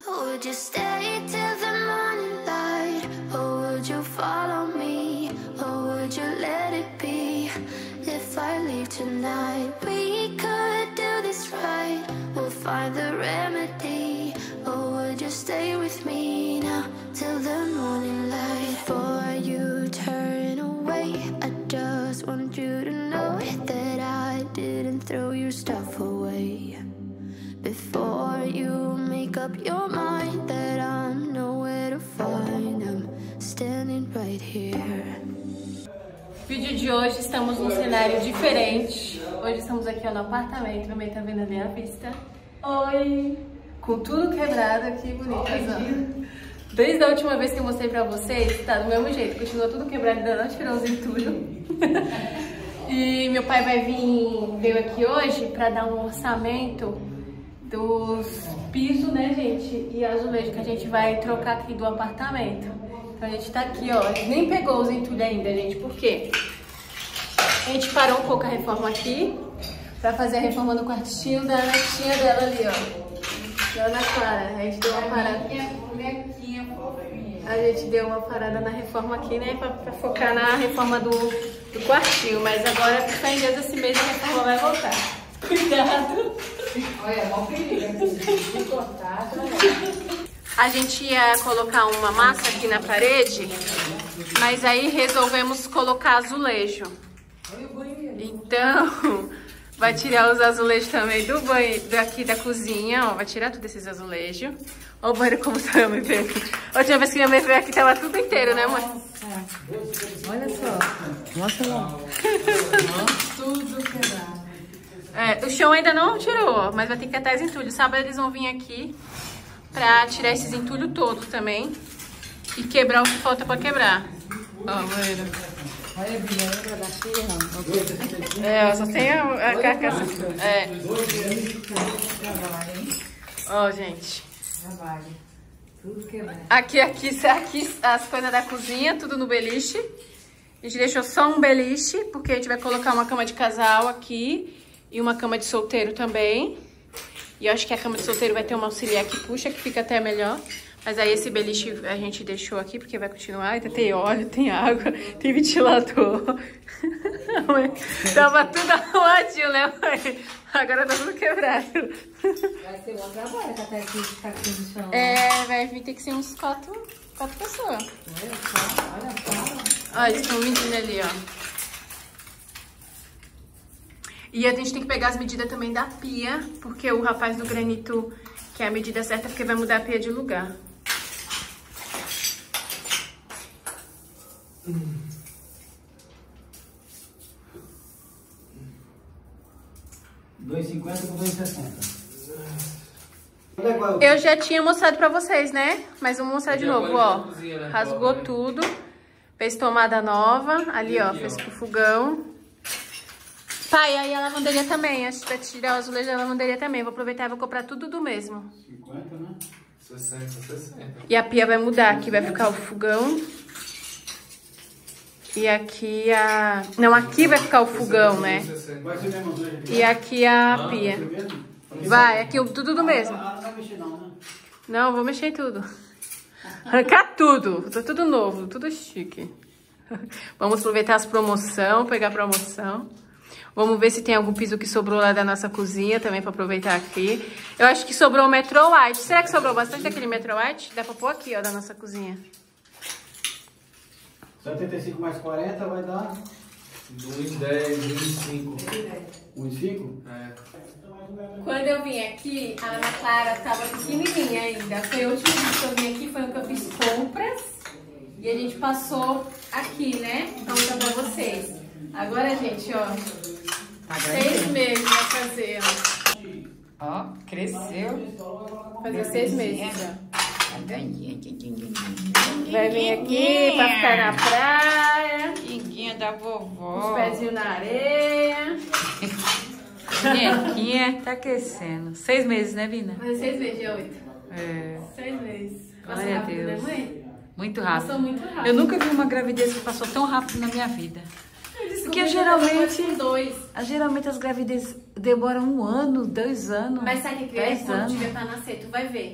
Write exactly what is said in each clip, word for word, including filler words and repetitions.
Or would you stay till the morning light? Or would you follow me? Or would you let it be? If I leave tonight, we could do this right. We'll find the remedy. Or would you stay with me now till the morning light? Before you turn away, I just want you to know that I didn't throw your stuff away. Before you make up your mind that I'm nowhere to find, I'm standing right here. Vídeo de hoje, estamos num cenário diferente. Hoje estamos aqui ó, no apartamento, também tá vendo ali a vista. Oi! Com tudo quebrado aqui, bonito. Desde a última vez que eu mostrei pra vocês, tá do mesmo jeito. Continua tudo quebrado, ainda não tirou os entulhos. E meu pai vai vir, veio aqui hoje pra dar um orçamento dos pisos, né, gente? E azulejo que a gente vai trocar aqui do apartamento. Então a gente tá aqui, ó. Nem pegou os entulhos ainda, gente. Por quê? A gente parou um pouco a reforma aqui pra fazer a reforma no quartinho da netinha dela ali, ó. Da Ana Clara. A gente deu uma parada. A gente deu uma parada na reforma aqui, né? Pra, pra focar na reforma do, do quartinho. Mas agora, tá em Deus, esse mês a reforma vai voltar. Cuidado! Olha, é mó perigo. Se cortar, tá bom. A gente ia colocar uma massa aqui na parede, mas aí resolvemos colocar azulejo. Então, vai tirar os azulejos também do banheiro, daqui da cozinha, ó. Vai tirar tudo esses azulejos. Olha o banheiro como tá, minha mãe. A última vez que minha mãe veio aqui tava tudo inteiro, né, mãe? Olha só. Mostra lá. Tudo quebrado. É, o chão ainda não tirou, mas vai ter que catar os entulhos. Sábado eles vão vir aqui pra tirar esses entulhos todos também e quebrar o que falta pra quebrar. Ó, banheiro. Olha, Bia, lembra da firma? É, só tem a, a carcaça. É. Ó, gente. Trabalho. Tudo quebrado. Aqui, aqui, aqui as coisas da cozinha, tudo no beliche. A gente deixou só um beliche, porque a gente vai colocar uma cama de casal aqui e uma cama de solteiro também. E eu acho que a cama de solteiro vai ter uma auxiliar que puxa, que fica até melhor. Mas aí esse beliche a gente deixou aqui, porque vai continuar. Ainda tem óleo, tem água, tem ventilador. Tava tudo arrumadinho, né, mãe? Agora tá tudo quebrado. Vai ser bom trabalho, que até aqui ficar aqui no chão. É, vai vir ter que ser uns quatro, quatro pessoas. Olha só, olha só. Olha, eles estão medindo ali, ó. E a gente tem que pegar as medidas também da pia, porque o rapaz do granito quer a medida certa, porque vai mudar a pia de lugar. dois e cinquenta por dois e sessenta. Eu já tinha mostrado pra vocês, né? Mas vou mostrar de novo, ó. Rasgou tudo. Fez tomada nova. Ali, ó, fez pro fogão. Pai, aí a lavanderia também. Acho que vai tirar o azulejo da lavanderia também. Vou aproveitar e vou comprar tudo do mesmo. cinquenta, né? sessenta, sessenta. E a pia vai mudar. Aqui vai ficar o fogão. E aqui a... Não, aqui vai ficar o fogão, né? Vai ser mesmo dois aqui. E aqui a pia. Vai, aqui tudo do mesmo. Ah, não vai mexer não, né? Não, vou mexer em tudo. Arrancar tudo. Tá tudo novo, tudo chique. Vamos aproveitar as promoções, pegar a promoção. Vamos ver se tem algum piso que sobrou lá da nossa cozinha também pra aproveitar aqui. Eu acho que sobrou o Metro White. Será que sobrou bastante daquele Metro White? Dá pra pôr aqui, ó, da nossa cozinha. setenta e cinco mais quarenta vai dar... um e dez, um e cinco. um e cinco? É. Quando eu vim aqui, a Ana Clara tava pequenininha ainda. Foi o último dia que eu vim aqui, foi o que eu fiz compras. E a gente passou aqui, né? Pra mostrar pra vocês. Agora, gente, ó. Seis meses vai fazer, ó. Ó, cresceu. Fazer seis meses, ó. Vai vir aqui pra ficar na praia. Amiguinha da vovó. Os pezinhos na areia. Bonequinha tá crescendo. Seis meses, né, Vina? Mas seis meses, dia oito. É. Seis meses. Passa Glória a rápido, Deus. né, mãe? Muito rápido. Passou muito rápido. Eu nunca vi uma gravidez que passou tão rápido na minha vida. Porque geralmente, dois. geralmente as gravidezes demoram um ano, dois anos. Mas sabe que dez quando anos. tiver pra nascer, tu vai ver.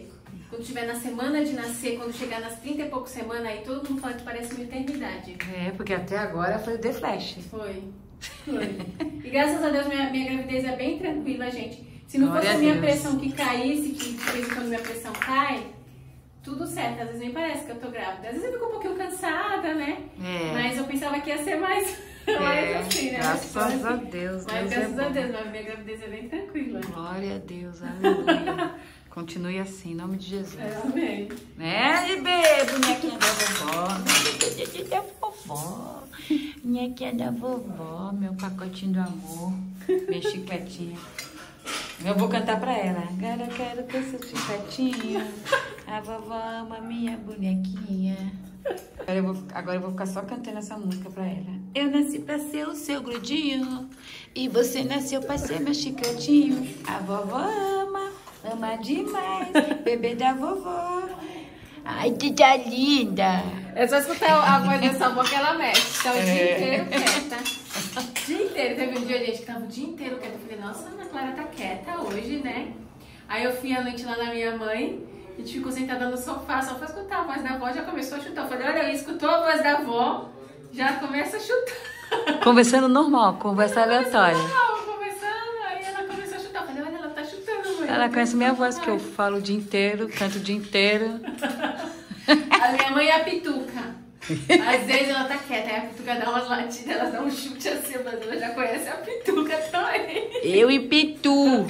quando tiver na semana de nascer, quando chegar nas trinta e poucas semanas, aí todo mundo fala que parece uma eternidade. É, porque até agora foi o The Flash. Foi. Foi. E graças a Deus minha, minha gravidez é bem tranquila, gente. Se não Glória fosse a a minha Deus. pressão que caísse, que de vez em quando minha pressão cai, tudo certo. Às vezes nem parece que eu tô grávida. Às vezes eu fico um pouquinho cansada, né? É. Mas eu pensava que ia ser mais, É, mais assim, né? graças Mas, a Deus. Mas Deus graças é a bom. Deus, minha gravidez é bem tranquila. Glória a Deus, aleluia. Continue assim, em nome de Jesus. É, amém. Né, bebê? Bonequinha da vovó. Bonequinha da vovó. Bonequinha da vovó. Meu pacotinho do amor. Minha chicletinha. Eu vou cantar pra ela. Agora eu quero ter seu chicletinho. A vovó ama minha bonequinha. Agora eu, vou, agora eu vou ficar só cantando essa música pra ela. Eu nasci pra ser o seu grudinho. E você nasceu pra ser meu chicletinho. A vovó ama, ama demais. Bebê da vovó. Ai, que tá linda. É só escutar a voz dessa avó que ela mexe. Então, o dia inteiro quieta. O dia inteiro. Teve um dia, gente, que tava o dia inteiro quieta. Eu falei, nossa, a Ana Clara tá quieta hoje, né? Aí eu fui à noite lá na minha mãe. A gente ficou sentada no sofá, só pra escutar a voz da avó, já começou a chutar. Eu falei, olha, escutou a voz da avó, já começa a chutar. Conversando normal, conversa aleatória. Não, conversando, aí ela começou a chutar. Eu falei, olha, ela tá chutando, mãe. Ela conhece minha voz, que eu falo o dia inteiro, canto o dia inteiro. A minha mãe é a Pituca. Às vezes ela tá quieta, aí a Pituca dá umas latidas, ela dá um chute assim, mas ela já conhece a Pituca também. Eu e Pitu.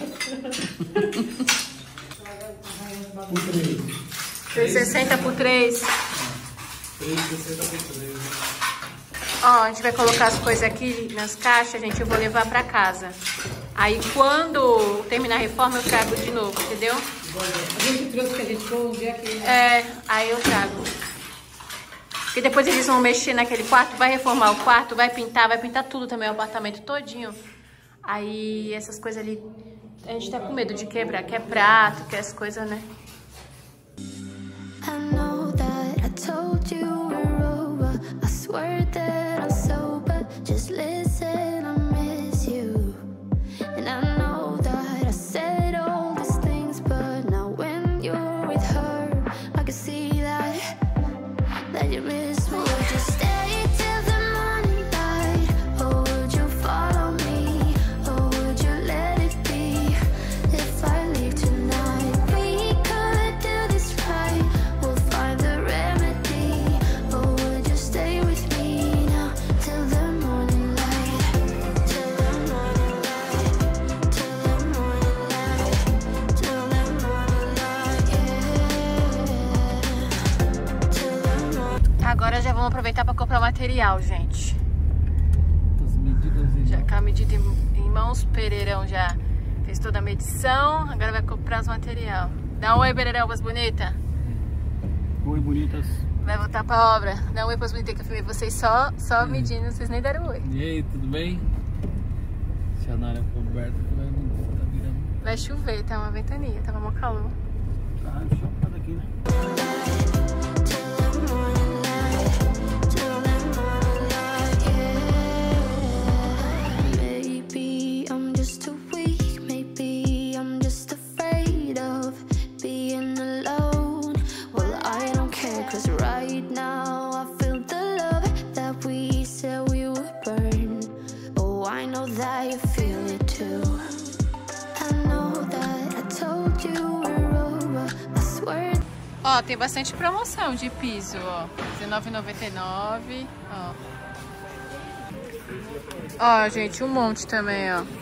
Por três. três e sessenta por três. três e sessenta por três. Ó, a gente vai colocar as coisas aqui nas caixas, gente, eu vou levar pra casa. Aí quando terminar a reforma eu trago de novo, entendeu? A gente trouxe que a gente foi um dia aqui. É, aí eu trago. Porque depois eles vão mexer naquele quarto, vai reformar o quarto, vai pintar, vai pintar tudo também, o apartamento todinho. Aí essas coisas ali, a gente tá com medo de quebrar, que é prato, que é as coisas, né? I know that I told you we're over. I swear that I'm sober. Just listen, I miss you. And I know that I said all these things, but now when you're with her, I can see that that you miss me. Would you stay till the morning light, or would you follow me, or would you let it be? If I leave tonight, we could do this right. We'll find the remedy. Or would you stay with me now till the morning light? Till the morning light. Till the morning light. Till the morning light. Yeah. Till the morning. Agora já vamos aproveitar para comprar material, gente. As medidas Já com a medida em, em mãos, Pereirão já fez toda a medição, agora vai comprar os material. Dá um oi, Pereirão, pras bonitas. Oi, bonitas. Vai voltar pra obra. Dá um oi pras bonitas que eu filmei vocês só, só medindo, vocês nem deram oi. E aí, tudo bem? Se a Nara for aberta, vai tá virando. Vai chover, tá uma ventania, tava mó calor. Tá chocado aqui, né? Maybe I'm just too weak, maybe I'm just afraid of being alone. Well, I don't care, cause right now I feel the love that we said we would burn. Oh, I know that you feel it too. I know that I told you we're over, I swear. Ó, tem bastante promoção de piso, ó. dezenove e noventa e nove, ó. Ó, gente, um monte também, ó.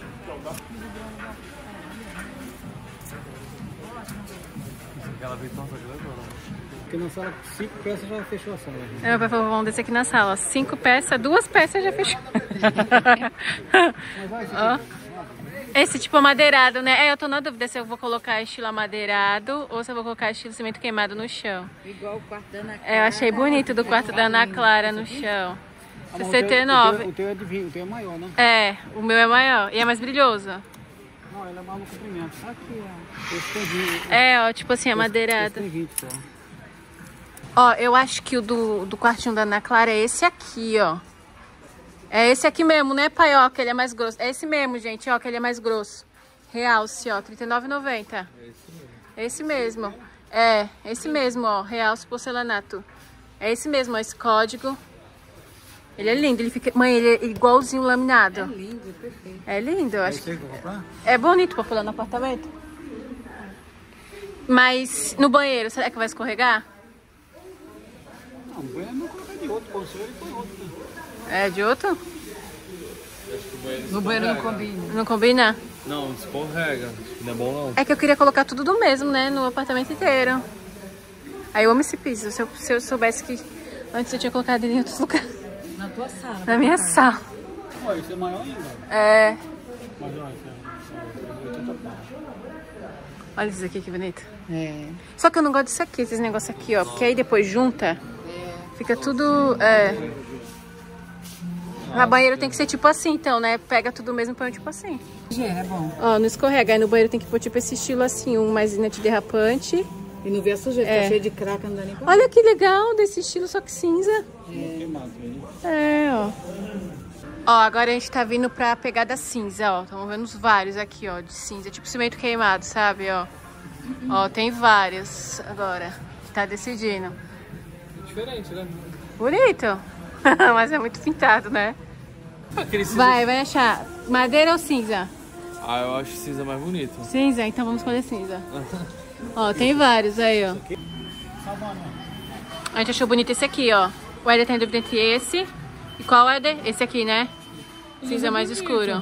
Aquela vez nossa grande ou não? Porque na sala, cinco peças já fechou a sala. É, meu pai falou, vamos descer aqui na sala, ó. Cinco peças, duas peças já fechou. Mas vai, esse Ó. aqui. Esse tipo amadeirado, né? É, eu tô na dúvida se eu vou colocar estilo amadeirado ou se eu vou colocar estilo cimento queimado no chão. Igual o quarto da Ana Clara. É, eu achei bonito do quarto da Ana Clara no chão. Ah, mas o sessenta e teu- O nove. teu, o teu é de vinho, o teu é maior, né? É, o meu é maior e é mais brilhoso. Não, ele é mais no comprimento. Aqui, ó. Esse tem vinte. É, ó, tipo assim, Esse amadeirado. tem vinte só. Ó, eu acho que o do, do quartinho da Ana Clara é esse aqui, ó. É esse aqui mesmo, né, pai? Ó, que ele é mais grosso. É esse mesmo, gente, ó, que ele é mais grosso. Realce, ó, trinta e nove reais e noventa centavos. É esse mesmo. É, esse mesmo, ó, realce porcelanato. É esse mesmo, ó, esse código. Ele é lindo, ele fica... Mãe, ele é igualzinho laminado. É lindo, perfeito. É lindo, eu acho. Você vai comprar? É bonito pra pular no apartamento. Mas no banheiro, será que vai escorregar? Não, o banheiro não coloca de outro, com o seu ele põe outro. É de outro? No banheiro não combina. Não combina? Não, escorrega. Não é bom não. É que eu queria colocar tudo do mesmo, né? No apartamento inteiro. Aí eu amo esse piso. Se eu, se eu soubesse que antes eu tinha colocado ele em outros lugares. Na tua sala. Na minha sala. Olha, isso é maior ainda. É. Mas olha, isso é... Olha isso aqui que bonito. É. Só que eu não gosto disso aqui, esses negócios aqui, ó. Porque aí depois junta. Fica tudo... É. Na banheiro tem que ser tipo assim, então, né? Pega tudo mesmo e põe tipo assim. É bom. Ó, não escorrega. Aí no banheiro tem que pôr tipo esse estilo assim, um mais antiderrapante. E não vê a sujeira, É. tá cheio de craca, não dá nem pra... Olha que legal desse estilo, só que cinza. Queimado, hein? É, ó. Ó, agora a gente tá vindo pra pegada cinza, ó. Estamos vendo vários aqui, ó, de cinza. Tipo cimento queimado, sabe, ó. Ó, tem vários agora. Tá decidindo. Diferente, né? Bonito. Mas é muito pintado, né? Aquele cinza... Vai, vai achar. Madeira ou cinza? Ah, eu acho cinza mais bonito. Cinza? Então vamos escolher cinza. Ó, tem vários aí, ó. A gente achou bonito esse aqui, ó. O Éder tem dúvida entre esse. E qual, Éder? Esse aqui, né? Cinza mais escuro.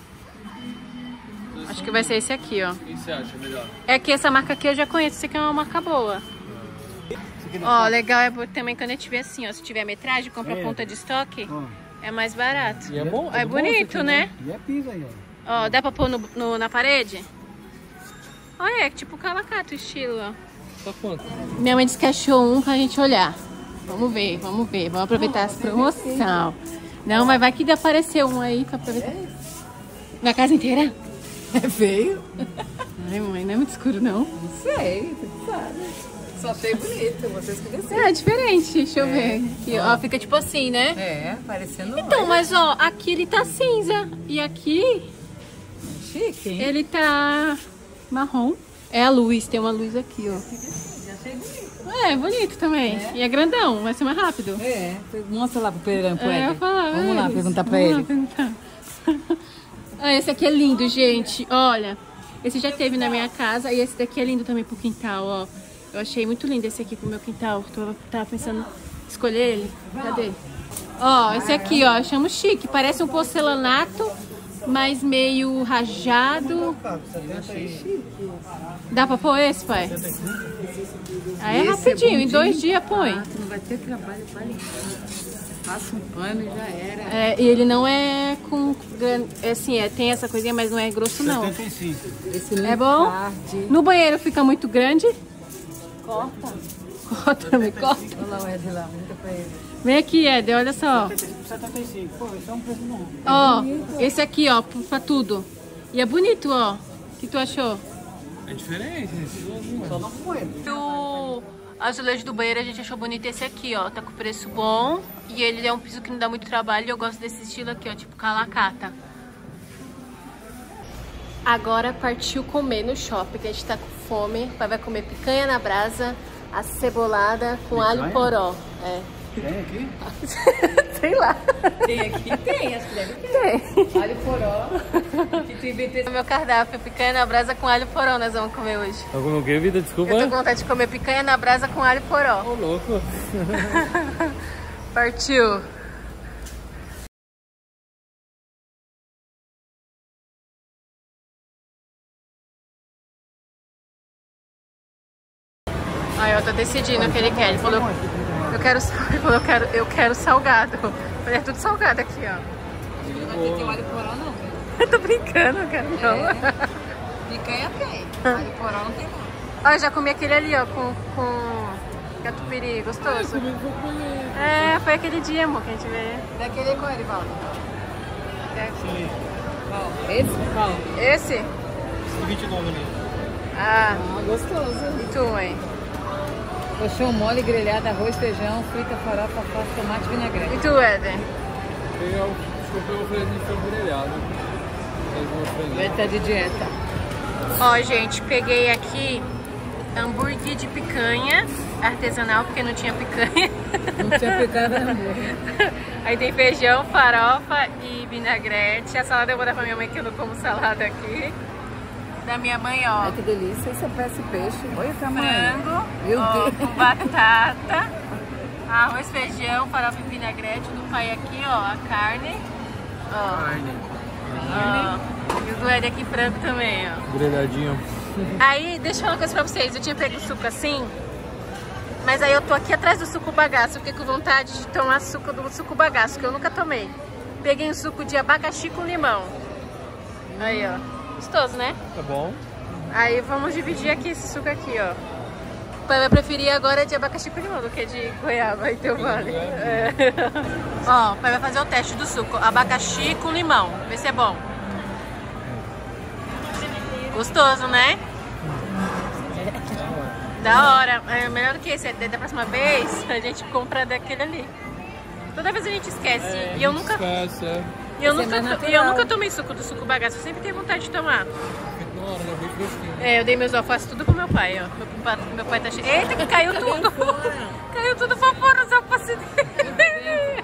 Acho que vai ser esse aqui, ó. O que você acha melhor? É que essa marca aqui eu já conheço. Esse aqui é uma marca boa. Ó, legal é também quando a gente vê assim, ó. Se tiver metragem, compra É. ponta de estoque. Ó, É mais barato. E é bom? É bonito, né? e é piso aí, ó. Ó, dá pra pôr no, no- na parede? Olha, é tipo calacato o estilo, ó. Só quanto? Minha mãe disse que achou um pra gente olhar. Vamos ver, vamos ver. Vamos aproveitar as promoção. Não, mas vai que apareceu um aí pra aproveitar. Na casa inteira? É feio? Ai, mãe, não é muito escuro, não. Não sei, tu sabe. Só achei bonito, vocês que decidem. É, diferente. Deixa eu ver. Aqui, ó, fica tipo assim, né? É, parecendo Então, mas ó, aqui ele tá cinza. E aqui chique, hein? ele tá marrom. É a luz, tem uma luz aqui, ó. Já achei bonito. É, bonito também. E é grandão, vai ser mais rápido. É, mostra lá pro Pereirão, pro É, eu Éder. ia falar, Vamos é lá isso. perguntar pra Vamos lá ele. perguntar. Ah, esse aqui é lindo, gente. Olha, esse já teve na minha casa e esse daqui é lindo também pro quintal, ó. Eu achei muito lindo esse aqui pro meu quintal. Tô, tava pensando em escolher ele. Cadê? Ó, esse aqui, ó, eu chamo chique. Parece um porcelanato, mas meio rajado. Dá pra pôr esse, pai? Aí é Esse é rapidinho, em bom dois de dias põe. Ah, tu não vai ter trabalho pra limpar. Passa um pano e já era. É, e ele não é com... gran- é assim, é, tem essa coisinha, mas não é grosso, não. setenta e cinco. Esse É bom? Linfarde. No banheiro fica muito grande? Corta. Corta, me corta. Olha lá o Éder lá, pergunta pra ele. Vem aqui, Éder, olha só. setenta e cinco. Pô, esse é um preço bom. Ó, esse aqui, ó, pra tudo. E é bonito, ó. O que tu achou? É diferente, estilosinho. Só não com ele. O azulejo do banheiro a gente achou bonito esse aqui, ó. Tá com preço bom. E ele é um piso que não dá muito trabalho. E eu gosto desse estilo aqui, ó, tipo calacata. Agora partiu comer no shopping, que a gente tá com fome. Pai vai comer picanha na brasa, acebolada com Picanha? alho poró. É. Tem aqui? Sei lá. Tem aqui? Tem, acho que deve ter. Tem. Alho poró. Que tu inventou. Meu cardápio, picanha na brasa com alho poró, nós vamos comer hoje. Tá comendo o quê, vida? Desculpa. Eu tô com vontade de comer picanha na brasa com alho poró. Ô, louco. Partiu. Aí eu tô decidindo o que ele quer. Ele falou, eu quero, ele falou, eu quero, eu quero salgado. Eu falei, é tudo salgado aqui, ó. Não vai ter alho poró, não. Eu tô brincando, cara. Não. Picanha tem. Alho poró não tem não. Ó, eu já comi aquele ali, ó, com, com catupiry, gostoso. É, foi aquele dia, amor, que a gente veio. Daquele qual, Erivaldo? É aqui. Qual? Esse? Qual? Esse? vinte e nove ali. Ah, Ah, gostoso. e tu, mãe? Colchão mole, grelhado, arroz, feijão, frita, farofa, alface, tomate e vinagrete. E tu, Éder? Eu comprei um frango de frango grelhado. Fez uma franguinha. Vai estar de dieta. Ó, gente, peguei aqui Hambúrguer de picanha artesanal, porque não tinha picanha. Não tinha picanha no hambúrguer. Aí tem feijão, farofa e vinagrete. A salada eu vou dar pra minha mãe, que eu não como salada aqui. Da minha mãe, ó. Ai, que delícia. Esse é peça e peixe. Olha o tamanho. Frango, Meu ó, Deus. com batata, arroz, feijão, farofa e vinagrete. Do pai aqui, ó, a carne. Ó. Carne. Ó. E o do Ed aqui, frango também, ó. Grelhadinho. Aí, deixa eu falar uma coisa pra vocês. Eu tinha pego o suco assim, mas aí eu tô aqui atrás do suco bagaço. Eu fiquei com vontade de tomar suco do suco bagaço, que eu nunca tomei. Peguei um suco de abacaxi com limão. Aí, ó. Gostoso, né? Tá bom. Aí vamos dividir aqui esse suco aqui, ó. O pai vai preferir agora de abacaxi com limão do que de goiaba, então vale. É. Ó, o pai vai fazer o teste do suco. Abacaxi com limão. Vê se é bom. Gostoso, né? Da hora. É melhor do que esse. Da próxima vez, a gente compra daquele ali. Toda vez a gente esquece. É, e eu nunca... Esquece, é. E eu, Esse é nunca, mais e eu natural. nunca tomei suco do suco bagaço. Eu sempre tenho vontade de tomar. Fica na hora, né? Bem fresquinho. É, eu dei meus alfaces tudo pro meu pai, ó. Meu, pai- meu pai tá cheio. Eita, que caiu tudo! Caiu tudo pra fora os alfaces dele.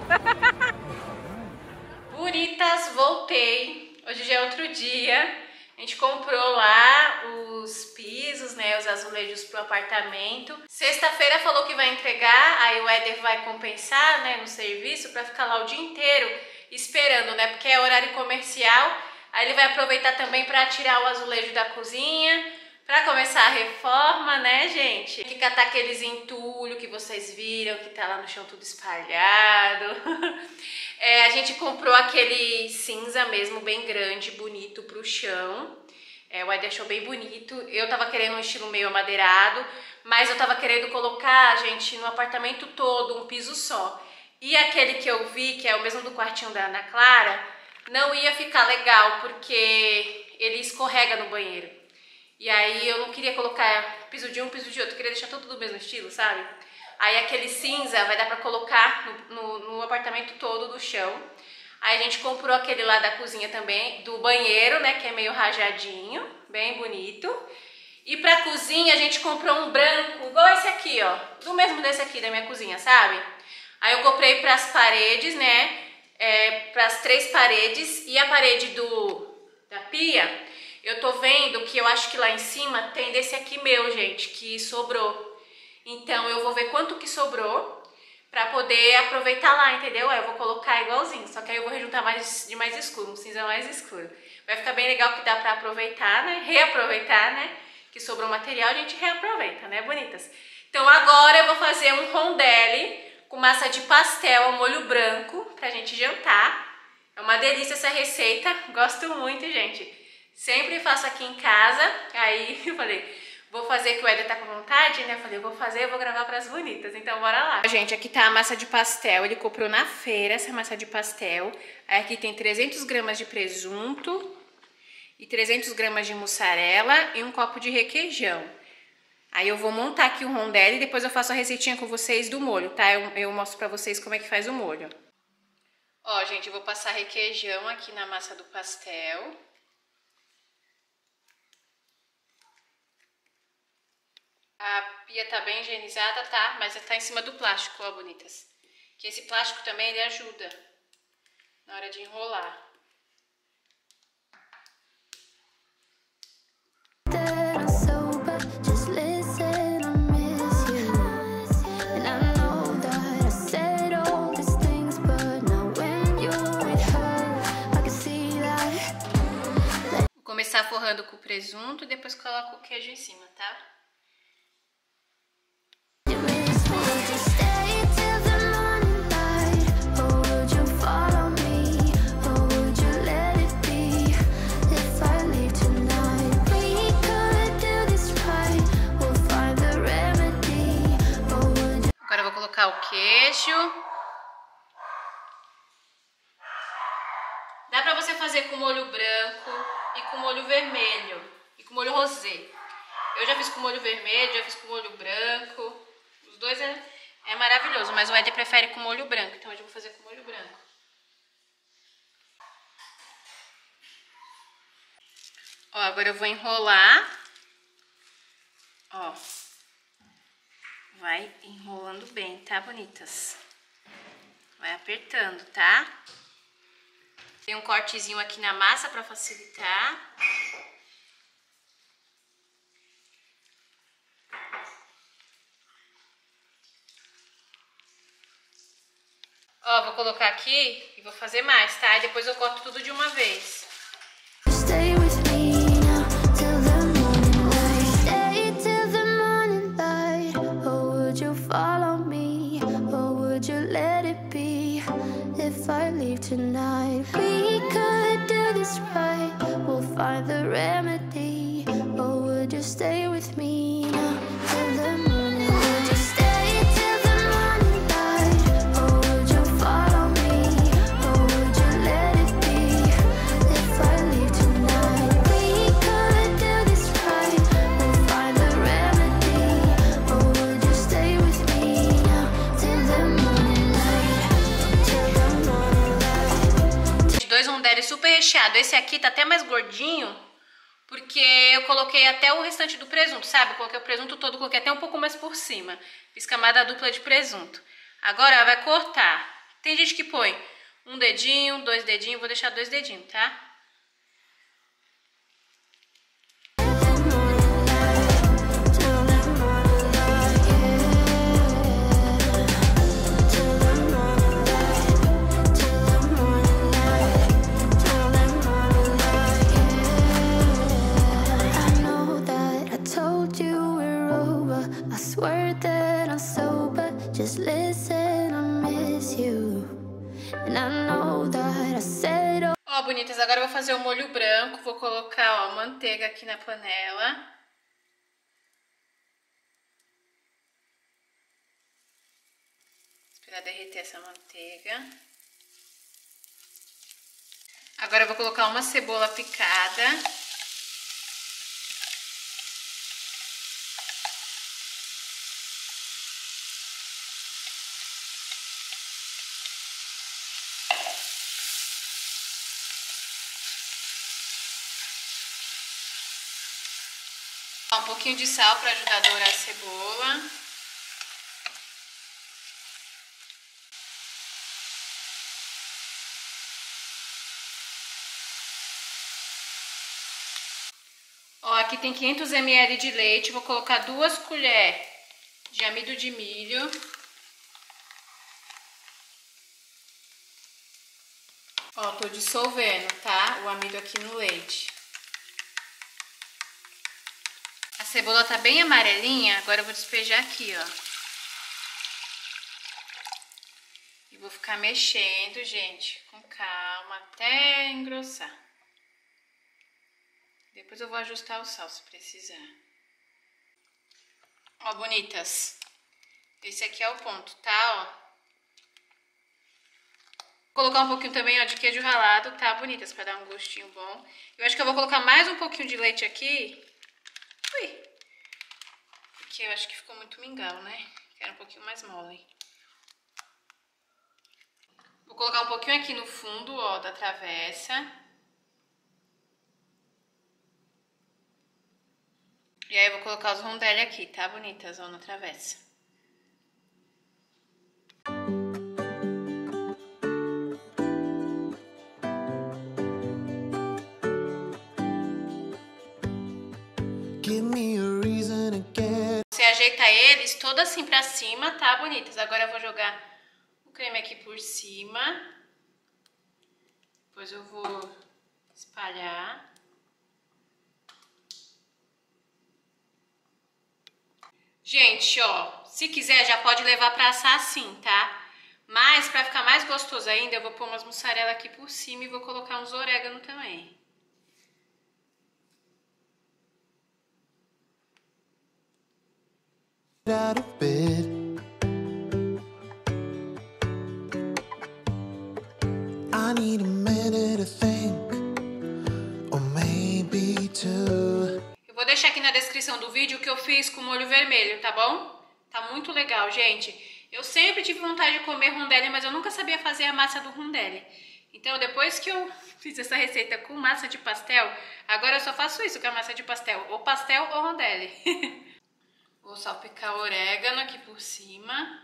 Bonitas, voltei. Hoje já é outro dia. A gente comprou lá os pisos, né, os azulejos pro apartamento. Sexta-feira falou que vai entregar, aí o Éder vai compensar, né, no serviço pra ficar lá o dia inteiro esperando, né, porque é horário comercial. Aí ele vai aproveitar também pra tirar o azulejo da cozinha, pra começar a reforma, né, gente? Que catar aqueles entulhos que vocês viram, que tá lá no chão tudo espalhado. É, a gente comprou aquele cinza mesmo, bem grande, bonito pro chão. É, o Ed achou bem bonito. Eu tava querendo um estilo meio amadeirado, mas eu tava querendo colocar, gente, no apartamento todo um piso só. E aquele que eu vi, que é o mesmo do quartinho da Ana Clara, não ia ficar legal, porque ele escorrega no banheiro. E aí eu não queria colocar piso de um, piso de outro, eu queria deixar tudo do mesmo estilo, sabe? Aí aquele cinza vai dar pra colocar no, no, no apartamento todo do chão. Aí a gente comprou aquele lá da cozinha também, do banheiro, né, que é meio rajadinho, bem bonito. E pra cozinha a gente comprou um branco, igual esse aqui, ó, do mesmo desse aqui da minha cozinha, sabe? Aí eu comprei pras paredes, né, é, pras três paredes, e a parede do, da pia, eu tô vendo que eu acho que lá em cima tem desse aqui meu, gente, que sobrou. Então eu vou ver quanto que sobrou pra poder aproveitar lá, entendeu? Aí eu vou colocar igualzinho, só que aí eu vou rejuntar mais, de mais escuro, um cinza mais escuro. Vai ficar bem legal, que dá pra aproveitar, né? Reaproveitar, né? Que sobrou material, a gente reaproveita, né, bonitas? Então agora eu vou fazer um rondelli com massa de pastel ao molho branco pra gente jantar. É uma delícia essa receita, gosto muito, gente. Sempre faço aqui em casa, aí eu falei... Vou fazer, que o Éder tá com vontade, né? Eu falei, eu vou fazer, eu vou gravar pras bonitas, então bora lá. Gente, aqui tá a massa de pastel, ele comprou na feira essa massa de pastel. Aí aqui tem trezentas gramas de presunto e trezentas gramas de mussarela e um copo de requeijão. Aí eu vou montar aqui o rondelli e depois eu faço a receitinha com vocês do molho, tá? Eu, eu mostro pra vocês como é que faz o molho. Ó, gente, eu vou passar requeijão aqui na massa do pastel. A pia tá bem higienizada, tá? Mas tá em cima do plástico, ó, bonitas. Que esse plástico também, ele ajuda na hora de enrolar. Vou começar forrando com o presunto e depois coloco o queijo em cima, tá? Colocar o queijo. Dá pra você fazer com molho branco e com molho vermelho e com molho rosé. Eu já fiz com molho vermelho, já fiz com molho branco. Os dois é, é maravilhoso, mas o Éder prefere com molho branco, então hoje eu vou fazer com molho branco. Ó, agora eu vou enrolar. Ó. vai enrolando bem, tá, bonitas? Vai apertando, tá? Tem um cortezinho aqui na massa pra facilitar. Ó, vou colocar aqui e vou fazer mais, tá? E depois eu corto tudo de uma vez. Stay with me now till the morning light. Stay till the morning light. Or would you follow me? Or would you let it be? If I leave tonight, we could do this right. We'll find the remedy. Or would you stay with me now till the morning light? Would you stay till the morning light? Or would you follow me? Or would you let it be? If I leave tonight, we could do this right. We'll find the remedy. Or would you stay with me now till the morning light? Till the morning light. Dois rondelli super recheados. Esse aqui tá até mais gordinho, porque eu coloquei até o restante do presunto, sabe? Coloquei o presunto todo, coloquei até um pouco mais por cima. Fiz camada dupla de presunto. Agora vai cortar. Tem gente que põe um dedinho, dois dedinhos. Vou deixar dois dedinhos, tá? I know that I told you we're over. I swear that I'm sober. Just listen, I miss you. And I know that I said, oh. Ó, bonitas, agora eu vou fazer o molho branco. Vou colocar, ó, manteiga aqui na panela. Esperar derreter essa manteiga. Agora eu vou colocar uma cebola picada. Um pouquinho de sal para ajudar a dourar a cebola. Ó, aqui tem quinhentos mililitros de leite. Vou colocar duas colheres de amido de milho. Ó, tô dissolvendo, tá? O amido aqui no leite. A cebola tá bem amarelinha, agora eu vou despejar aqui, ó. E vou ficar mexendo, gente, com calma, até engrossar. Depois eu vou ajustar o sal se precisar. Ó, bonitas. Esse aqui é o ponto, tá, ó. Vou colocar um pouquinho também, ó, de queijo ralado, tá, bonitas, pra dar um gostinho bom. Eu acho que eu vou colocar mais um pouquinho de leite aqui. Ui. Porque eu acho que ficou muito mingau, né? Quero um pouquinho mais mole. Vou colocar um pouquinho aqui no fundo, ó, da travessa. E aí eu vou colocar os rondelli aqui, tá, bonitas? Ó, na travessa. Você ajeita eles todo assim pra cima, tá, bonitas? Agora eu vou jogar o creme aqui por cima. Depois eu vou espalhar. Gente, ó, se quiser já pode levar pra assar assim, tá? Mas pra ficar mais gostoso ainda, eu vou pôr umas mussarela aqui por cima e vou colocar uns orégano também. Out of bed. I need a minute to think, or maybe two. Eu vou deixar aqui na descrição do vídeo o que eu fiz com molho vermelho, tá bom? Tá muito legal, gente. Eu sempre tive vontade de comer rondelli, mas eu nunca sabia fazer a massa do rondelli. Então, depois que eu fiz essa receita com massa de pastel, agora eu só faço isso com a massa de pastel. Ou pastel ou rondelli. Vou salpicar o orégano aqui por cima.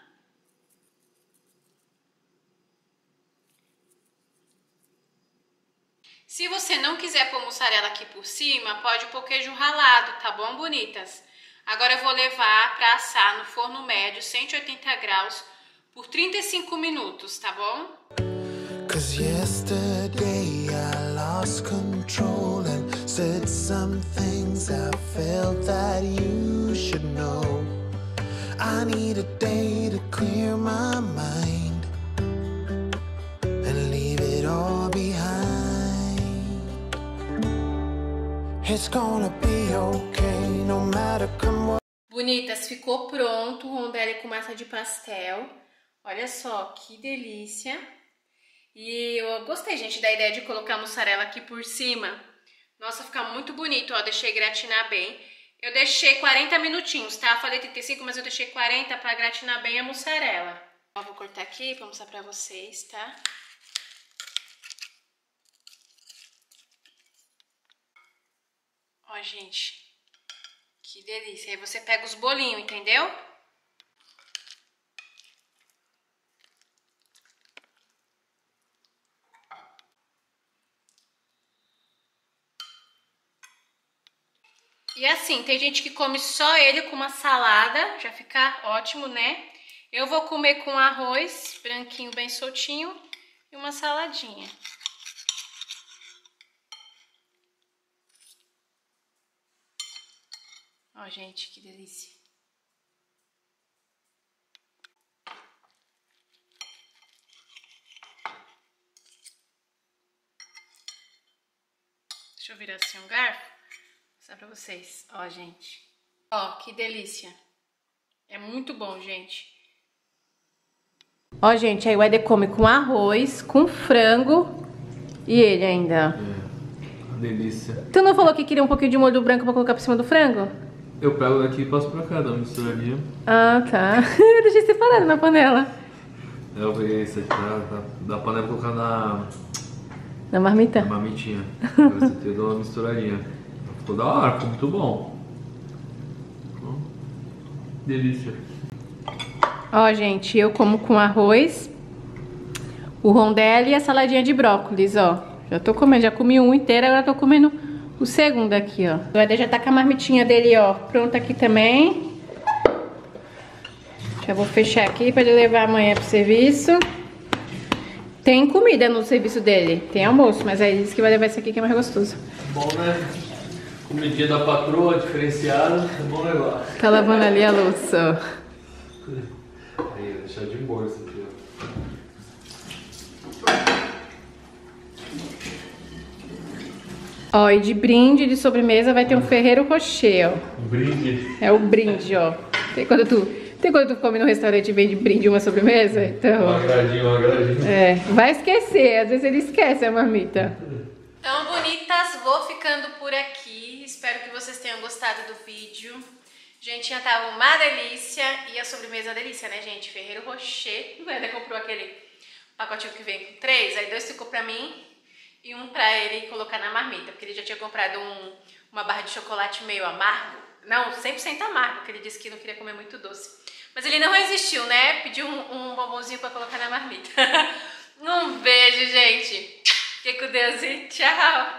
Se você não quiser pôr mussarela aqui por cima, pode pôr queijo ralado, tá bom, bonitas? Agora eu vou levar para assar no forno médio, cento e oitenta graus, por trinta e cinco minutos, tá bom? Cause yesterday I lost control and said some things I felt that you should know. I need a day to clear my mind and leave it all behind. It's gonna be okay, no matter come what. Bonitas, ficou pronto o rondelli com massa de pastel. Olha só, que delícia. E eu gostei, gente, da ideia de colocar a mussarela aqui por cima. Nossa, fica muito bonito, ó, deixei gratinar bem. Eu deixei quarenta minutinhos, tá? Eu falei trinta e cinco, mas eu deixei quarenta pra gratinar bem a mussarela. Ó, vou cortar aqui pra mostrar pra vocês, tá? Ó, gente, que delícia. Aí você pega os bolinhos, entendeu? E assim, tem gente que come só ele com uma salada, já fica ótimo, né? Eu vou comer com arroz branquinho bem soltinho e uma saladinha. Ó, gente, que delícia. Deixa eu virar assim um garfo, mostrar pra vocês. Ó, gente. Ó, que delícia. É muito bom, gente. Ó, gente, aí o Éder come com arroz, com frango e ele ainda. É, delícia. Tu não falou que queria um pouquinho de molho branco pra colocar por cima do frango? Eu pego daqui e passo pra cá, dá uma misturadinha. Ah, tá. Eu deixei separado na panela. Eu peguei isso aqui da, da panela e colocar na, Na marmita? na marmitinha. Agora você tem uma misturadinha. Ficou da hora, ficou muito bom. Hum, delícia. Ó, gente, eu como com arroz, o rondelli e a saladinha de brócolis, ó. Já tô comendo, já comi um inteiro, agora tô comendo o segundo aqui, ó. O Éder já tá com a marmitinha dele, ó, pronta aqui também. Já vou fechar aqui pra ele levar amanhã pro serviço. Tem comida no serviço dele, tem almoço, mas aí ele disse que vai levar isso aqui que é mais gostoso. Bom, né? Comidinha da patroa, diferenciada, é bom negócio. Tá lavando ali a louça, ó. Aí, vou deixar de molho isso aqui, ó. Ó, e de brinde, de sobremesa, vai ter um Ferrero Rocher, ó. Um brinde. É o brinde, ó. Tem quando tu, tem quando tu come no restaurante e vem de brinde uma sobremesa? Então... Um agradinho, um agradinho. É, vai esquecer, às vezes ele esquece a marmita. Então, bonitas, vou ficando por aqui. Espero que vocês tenham gostado do vídeo. Gente, já tava uma delícia. E a sobremesa é uma delícia, né, gente? Ferrero Rocher. O Éder comprou aquele pacotinho que vem com três, aí dois ficou pra mim e um pra ele colocar na marmita, porque ele já tinha comprado um, uma barra de chocolate meio amargo. Não, cem por cento amargo, porque ele disse que não queria comer muito doce. Mas ele não resistiu, né? Pediu um, um bombonzinho pra colocar na marmita. Um beijo, gente. Fique com Deus e tchau.